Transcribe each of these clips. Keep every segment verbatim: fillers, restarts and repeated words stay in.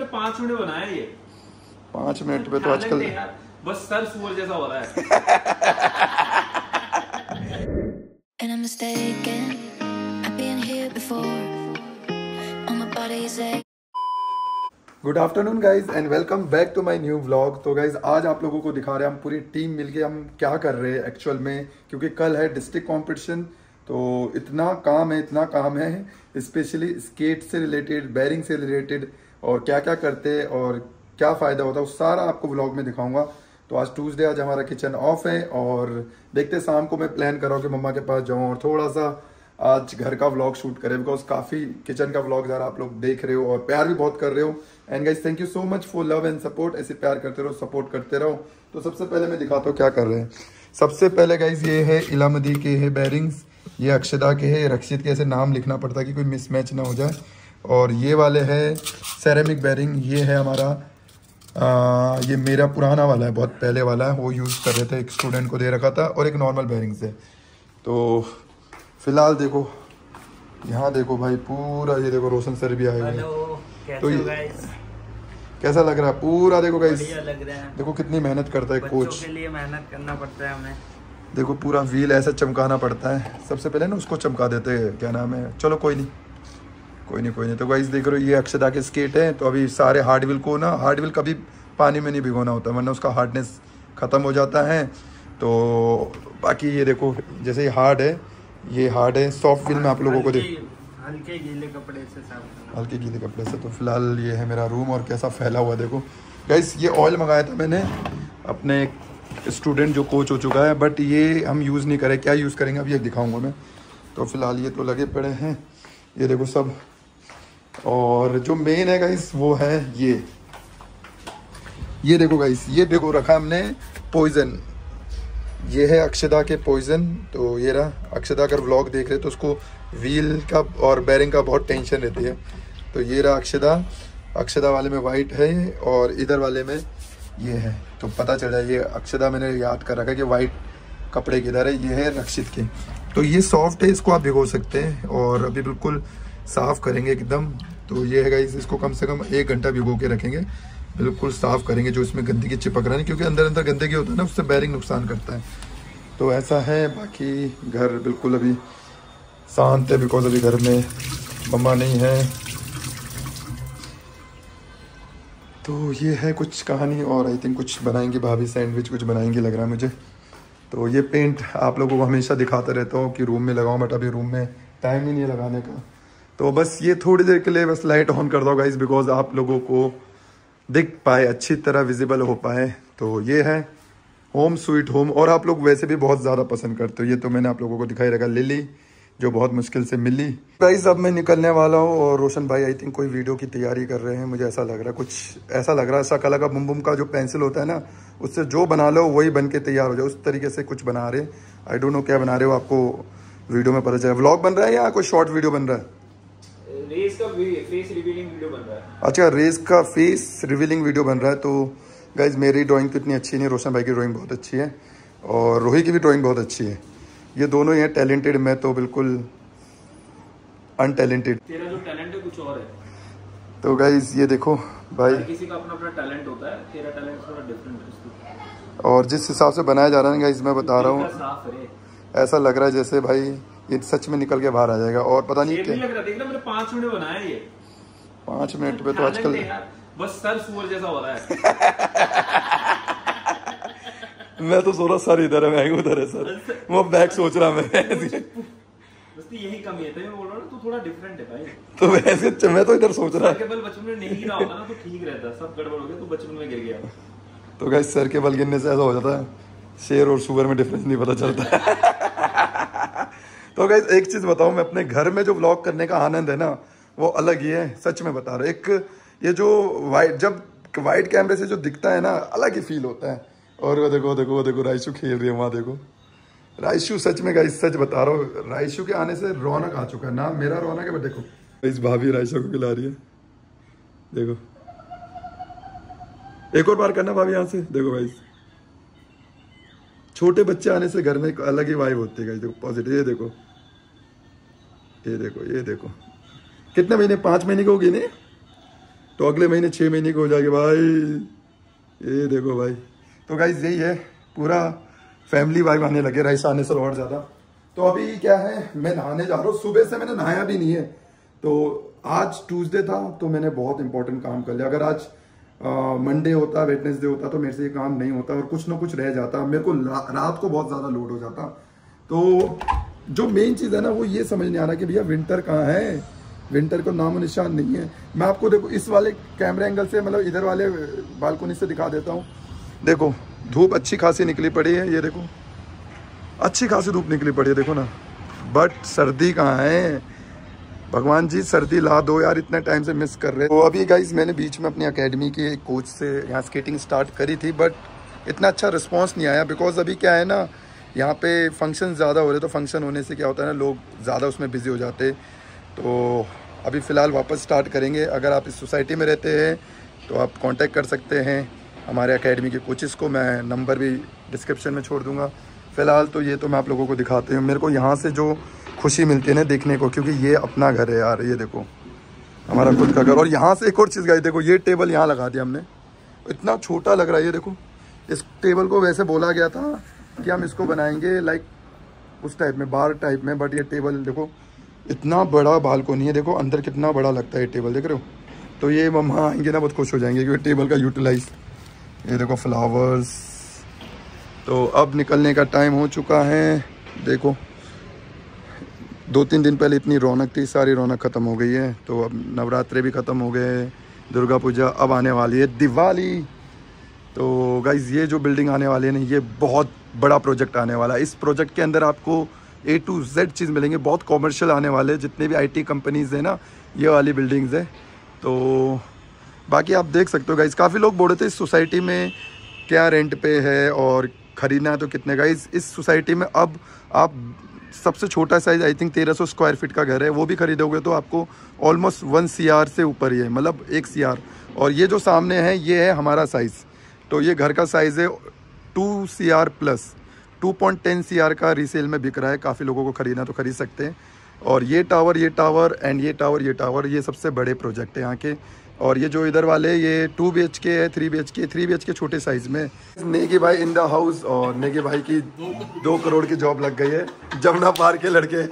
पांच मिनट बनाया ये। पांच मिनट पे तो आजकल बस सर सूअर जैसा हो रहा है। Good afternoon guys and welcome back to my new vlog. तो गाइज आज आप लोगों को दिखा रहे हैं हम पूरी टीम मिलके हम क्या कर रहे हैं एक्चुअल में, क्योंकि कल है डिस्ट्रिक्ट कंपटीशन। तो इतना काम है इतना काम है स्पेशली स्केट से रिलेटेड, बैरिंग से रिलेटेड, और क्या क्या करते हैं और क्या फ़ायदा होता है वो सारा आपको व्लॉग में दिखाऊंगा। तो आज ट्यूसडे, आज हमारा किचन ऑफ है और देखते शाम को मैं प्लान कर रहा हूँ कि मम्मा के पास जाऊँ और थोड़ा सा आज घर का व्लॉग शूट करें, बिकॉज काफ़ी किचन का व्लॉग ज़रा आप लोग देख रहे हो और प्यार भी बहुत कर रहे हो। And guys thank you so much for love and support. ऐसे प्यार करते रहो, सपोर्ट करते रहो। तो सबसे पहले मैं दिखाता हूँ क्या कर रहे हैं। सबसे पहले गाइस ये है इलामदी के है बैरिंग्स, ये अक्षदा के है, रक्षित के ऐसे नाम लिखना पड़ता है कि कोई मिसमैच ना हो जाए। और ये वाले है सेरेमिक बैरिंग, ये है हमारा आ, ये मेरा पुराना वाला है, बहुत पहले वाला है, वो यूज़ कर रहे थे, एक स्टूडेंट को दे रखा था। और एक नॉर्मल बैरिंग से। तो फिलहाल देखो यहाँ देखो भाई पूरा, ये देखो रोशन सर भी आए हुए हैं। तो ये कैसा लग रहा है पूरा? देखो गाइस लग रहा है, देखो कितनी मेहनत करता है कोच के लिए, मेहनत करना पड़ता है हमें। देखो पूरा व्हील ऐसा चमकाना पड़ता है। सबसे पहले ना उसको चमका देते हैं, क्या नाम है, चलो कोई नहीं कोई नहीं कोई नहीं। तो गाइस देख रहे हो ये अक्षदा के स्केट है। तो अभी सारे हार्ड व्हील को ना, हार्ड व्हील कभी पानी में नहीं भिगोना होता वरना उसका हार्डनेस ख़त्म हो जाता है। तो बाकी ये देखो जैसे ये हार्ड है, ये हार्ड है। सॉफ्ट व्हील में आप लोगों को देख हल्के गीले कपड़े से साफ करना, हल्के गीले कपड़े से। तो फिलहाल ये है मेरा रूम और कैसा फैला हुआ देखो गाइस। ये ऑयल मंगाया था मैंने अपने स्टूडेंट जो कोच हो चुका है, बट ये हम यूज़ नहीं करें। क्या यूज़ करेंगे अब ये दिखाऊंगा मैं। तो फिलहाल ये तो लगे पड़े हैं, ये देखो सब। और जो मेन है गाइस वो है ये ये देखो गाइस, ये देखो रखा हमने पॉइजन। ये है अक्षदा के पॉइजन। तो ये रहा अक्षदा, अगर व्लॉग देख रहे तो उसको व्हील का और बैरिंग का बहुत टेंशन रहती है। तो ये रहा अक्षदा, अक्षदा वाले में वाइट है और इधर वाले में ये है। तो पता चल जाए, ये अक्षदा मैंने याद कर रखा है कि वाइट कपड़े किधर है। ये है रक्षित के। तो ये सॉफ्ट है, इसको आप भिगो सकते हैं और अभी बिल्कुल साफ़ करेंगे एकदम। तो ये है गाइस, इसको कम से कम एक घंटा भिगो के रखेंगे, बिल्कुल साफ़ करेंगे जो इसमें गंदगी चिपक रहा है, क्योंकि अंदर अंदर गंदगी होता है ना, उससे बैरिंग नुकसान करता है। तो ऐसा है। बाकी घर बिल्कुल अभी शांत है, बिकॉज अभी घर में मम्मा नहीं है। तो ये है कुछ कहानी। और आई थिंक कुछ बनाएंगे भाभी, सैंडविच कुछ बनाएंगे लग रहा है मुझे। तो ये पेंट आप लोगों को हमेशा दिखाता रहता हूँ कि रूम में लगाऊँ, बट अभी रूम में टाइम ही नहीं है लगाने का। तो बस ये थोड़ी देर के लिए बस लाइट ऑन कर दो गाइस, बिकॉज आप लोगों को दिख पाए, अच्छी तरह विजिबल हो पाए। तो ये है होम स्वीट होम। और आप लोग वैसे भी बहुत ज़्यादा पसंद करते हो, ये तो मैंने आप लोगों को दिखाई रखा, लिली जो बहुत मुश्किल से मिली। गाइस अब मैं निकलने वाला हूँ और रोशन भाई आई थिंक कोई वीडियो की तैयारी कर रहे हैं, मुझे ऐसा लग रहा है। कुछ ऐसा लग रहा है शकला का बुम बुम का जो पेंसिल होता है ना, उससे जो बना लो वही बन के तैयार हो जाए, उस तरीके से कुछ बना रहे। आई डोंट नो क्या बना रहे हो, आपको वीडियो में पता चला। व्लॉग बन रहा है या कोई शॉर्ट वीडियो बन रहा है? रेस का फेस रिवीलिंग वीडियो बन रहा है। अच्छा, रेस का फेस रिवीलिंग वीडियो बन रहा है। तो गाइज मेरी ड्राइंग तो इतनी अच्छी नहीं, रोशन भाई की ड्राइंग बहुत अच्छी है और रोही की भी ड्राइंग बहुत अच्छी है। ये दोनों ही हैं टैलेंटेड, मैं तो बिल्कुल अनटैलेंटेड। तेरा जो टैलेंट है कुछ और है। तो गाइज ये देखो भाई, किसी का अपना अपना टैलेंट होता है, तेरा टैलेंट थोड़ा डिफरेंट है। और जिस हिसाब से बनाया जा रहा है गाइज, मैं बता रहा हूँ ऐसा लग रहा है जैसे भाई ये सच में निकल के बाहर आ जाएगा। और पता नहीं क्या लग रहा, देख ना मैंने पांच मिनट बनाया ये। पाँच मिनट पे तो आजकल बस सर सूअर जैसा हो रहा है। मैं तो सोच रहा सर इधर है, मैं उधर है सर, वो बैक सोच रहा मैं। बस यही कमी है, मैं बोल रहा हूँ ना तू थोड़ा डिफरेंट है भाई। तो वैसे मैं तो इधर सोच रहा केवल बचपन में नहीं गिरा होता ना तो ठीक रहता, सब गड़बड़ हो गया, तू बचपन में गिर गया। तो गाइस सर के बल गिरने से ऐसा हो जाता है, शेर और सुअर में डिफरेंस नहीं पता चलता। तो गाइस एक चीज बताऊं, मैं अपने घर में जो व्लॉग करने का आनंद है ना वो अलग ही है, सच में बता रहा हूँ। एक ये जो वाइट, जब वाइट कैमरे से जो दिखता है ना, अलग ही फील होता है। और वो देखो देखो वो देखो राइशु खेल रही है वहाँ, देखो राइशु। सच में गाइस सच बता रहा हूँ, राइशु के आने से रौनक आ चुका है ना, मेरा रौनक है। देखो इस भाभी राइशु को खिला रही है, देखो एक और बार करना भाभी यहाँ से, देखो गाइस। छोटे बच्चे आने से घर में एक अलग ही वाइब होती है गाइस। देखो पॉजिटिव, ये देखो ये देखो ये देखो कितने महीने, पाँच महीने की होगी नहीं, तो अगले महीने छः महीने को हो जाएगी भाई। ये देखो भाई, तो गाइज यही है, पूरा फैमिली वाइब आने लगे राइस आने से और ज़्यादा। तो अभी क्या है, मैं नहाने जा रहा हूँ। सुबह से मैंने नहाया भी नहीं है। तो आज ट्यूसडे था तो मैंने बहुत इंपॉर्टेंट काम कर लिया। अगर आज मंडे होता, वेडनेसडे होता तो मेरे से ये काम नहीं होता और कुछ ना कुछ रह जाता। मेरे को रा, रात को बहुत ज़्यादा लोड हो जाता। तो जो मेन चीज़ है ना, वो ये समझ नहीं आ रहा कि भैया विंटर कहाँ है। विंटर को नामो निशान नहीं है। मैं आपको देखो इस वाले कैमरे एंगल से, मतलब इधर वाले बालकोनी से दिखा देता हूँ। देखो धूप अच्छी खासी निकली पड़ी है, ये देखो अच्छी खासी धूप निकली पड़ी है, देखो ना। बट सर्दी कहाँ है, भगवान जी सर्दी ला दो यार, इतने टाइम से मिस कर रहे। तो अभी गाइज मैंने बीच में अपनी एकेडमी के कोच से यहाँ स्केटिंग स्टार्ट करी थी, बट इतना अच्छा रिस्पांस नहीं आया। बिकॉज अभी क्या है ना, यहाँ पे फंक्शन ज़्यादा हो रहे, तो फंक्शन होने से क्या होता है ना, लोग ज़्यादा उसमें बिजी हो जाते। तो अभी फ़िलहाल वापस स्टार्ट करेंगे। अगर आप इस सोसाइटी में रहते हैं तो आप कांटेक्ट कर सकते हैं हमारे एकेडमी के कोचेस को, मैं नंबर भी डिस्क्रिप्शन में छोड़ दूंगा। फ़िलहाल तो ये तो मैं आप लोगों को दिखाते हूँ। मेरे को यहाँ से जो खुशी मिलती है ना देखने को, क्योंकि ये अपना घर है यार। ये देखो हमारा खुद का घर। और यहाँ से एक और चीज़ गई, देखो ये टेबल यहाँ लगा दिया हमने, इतना छोटा लग रहा है ये देखो। इस टेबल को वैसे बोला गया था कि हम इसको बनाएंगे लाइक उस टाइप में, बार टाइप में, बट ये टेबल देखो इतना बड़ा बालकोनी है। देखो अंदर कितना बड़ा लगता है ये टेबल, देख रहे हो। तो ये मम्मा आएंगे ना बहुत खुश हो जाएंगे क्योंकि टेबल का यूटिलाइज। ये देखो फ्लावर्स। तो अब निकलने का टाइम हो चुका है। देखो दो तीन दिन पहले इतनी रौनक थी, सारी रौनक ख़त्म हो गई है। तो अब नवरात्रे भी ख़त्म हो गए, दुर्गा पूजा अब आने वाली है, दिवाली। तो गाइज़ ये जो बिल्डिंग आने वाली है ना, ये बहुत बड़ा प्रोजेक्ट आने वाला है। इस प्रोजेक्ट के अंदर आपको ए टू जेड चीज़ मिलेंगे, बहुत कॉमर्शियल आने वाले, जितने भी आईटी कंपनीज़ हैं ना, ये वाली बिल्डिंग्स है। तो बाकी आप देख सकते हो गाइज़, काफ़ी लोग बोल रहे थे इस सोसाइटी में क्या रेंट पे है और ख़रीदना है तो कितने। गाइज़ इस सोसाइटी में अब आप सबसे छोटा साइज़ आई थिंक तेरह सौ स्क्वायर फीट का घर है, वो भी खरीदोगे तो आपको ऑलमोस्ट वन सी आर से ऊपर ही है, मतलब एक सी आर। और ये जो सामने है ये है हमारा साइज़। तो ये घर का साइज़ है two C R plus, two point ten C R का रीसेल में बिक रहा है। काफ़ी लोगों को खरीदना तो खरीद सकते हैं। और ये टावर ये टावर एंड ये टावर ये टावर ये सबसे बड़े प्रोजेक्ट है यहाँ के। और ये जो इधर वाले ये टू बी एच के है, three B H K three B H K छोटे साइज़ में। नेगी भाई इन द हाउस, और नेगी भाई की दो करोड़ की जॉब लग गई है जमुना पार के लड़के।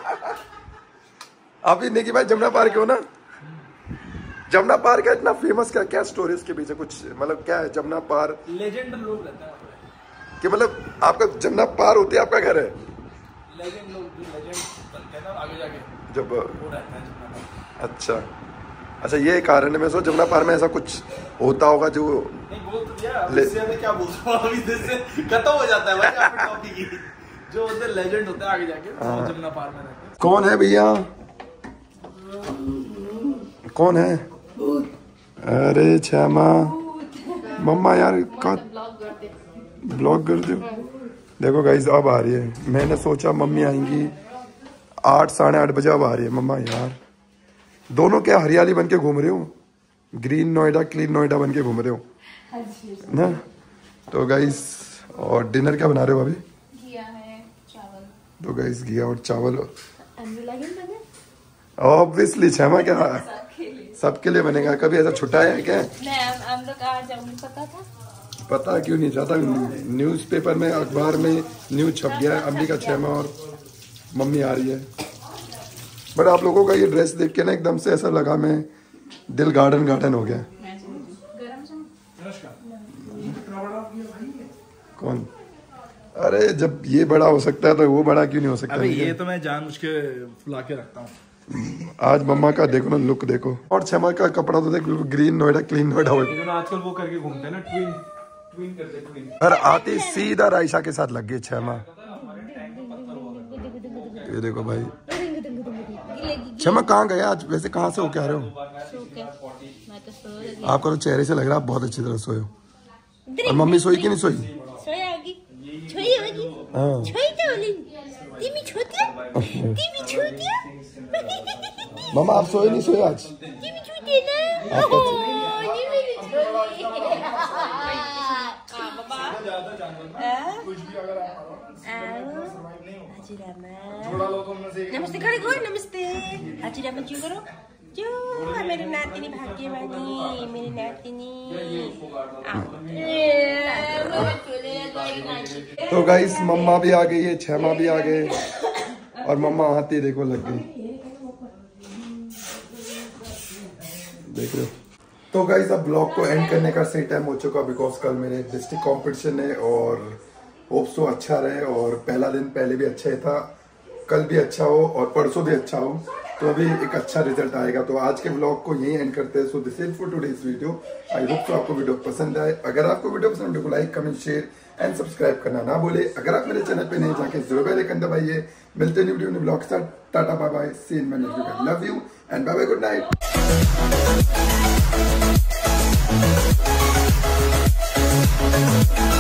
आप ही नेगी भाई जमुना पार के हो ना? जमुना पार का इतना फेमस क्या क्या स्टोरी उसके पीछे, कुछ मतलब क्या है जमुना पार? लेजेंड लोग रहते हैं कि मतलब आपका जमुना पार होते है आपका घर है? लेजेंड लोग, लेजेंड बनते हैं ना आगे जाके, जब वो रहता है जमुना पार। अच्छा अच्छा, ये कारण है। मैं सोच जमुना पार में ऐसा कुछ होता होगा जो नहीं बोल तो दिया। अब इससे मैं क्या बोलूं, अभी इससे खत्म हो जाता है भाई आपका टॉपिक ही। जो होते लेजेंड होते हैं आगे जाके, वो जमुना पार में रहते हैं। कौन है भैया, कौन है? अरे क्षमा मम्मा यार का ब्लॉग कर दो। देखो गाइस अब आ रही है। मैंने सोचा मम्मी आएंगी आठ साढ़े आठ बजे, अब आ रही है मम्मा। यार दोनों क्या हरियाली बन के घूम रहे हो, ग्रीन नोएडा क्लीन नोएडा बन के घूम रहे हो ना। तो गाइस और डिनर क्या बना रहे हो अभी? घिया है, चावल। तो गाइस घिया और चावल ऑब्वियसली क्षमा क्या सबके लिए बनेगा। कभी ऐसा छुट्टा है क्या? हम लोग आज पता था, पता क्यों नहीं चाहता, न्यूज़पेपर में अखबार में न्यूज़ छप गया है अंबिका क्षमा और मम्मी आ रही है। बट आप लोगों का ये ड्रेस देख के ना एकदम से ऐसा लगा, मैं दिल गार्डन गार्डन हो गया। कौन? अरे जब ये बड़ा हो सकता है तो वो बड़ा क्यों नहीं हो सकता? अबे ये तो मैं जानबूझ के फुला के रखता हूँ। आज मम्मा का देखो ना लुक देखो, और क्षमा का कपड़ा तो देखो ग्रीन नोएडा क्लीन नोएडा हो। आजकल वो करके घूमते हैं ना, ट्विन ट्विन करते ट्विन। घर आती सीधा राइशा के साथ लग गई क्षमा। ये देखो भाई क्षमा कहाँ गए आज, वैसे कहाँ से होके आ रहे हो? आपका तो चेहरे से लग रहा है आप बहुत अच्छी तरह सोए हो। और मम्मी सोई कि नहीं सोई? हाँ मम्मा आप सोए नहीं सोए आज? नमस्ते खड़े करो, नमस्ते। आची रामा जी करो, जो मेरी नातिनी भाग्यवानी, मेरी नातिनी। तो गाइस मम्मा भी आ गई है, छमा भी आ गए और मम्मा आती देखो लग गई, देख रहे हो। तो गाइस अब ब्लॉग को एंड करने का सही टाइम हो चुका, बिकॉज कल मेरे डिस्ट्रिक्ट कंपटीशन है और होप सो अच्छा रहे और पहला दिन पहले भी अच्छा ही था, कल भी अच्छा हो और परसों भी अच्छा हो, तो अभी एक अच्छा रिजल्ट आएगा। तो आज के ब्लॉग को यही एंड करते हैं। So this is for today's video. I hope so आपको वीडियो पसंद आए। अगर आपको वीडियो पसंद है तो like comment share and subscribe करना ना भूले। अगर आप मेरे चैनल पे नए जाके जरूर बेल आइकन दबाइए। मिलते हैं वीडियो में ब्लॉग के साथ। Tata bye bye, see you in my next video. Love you and bye bye, good night.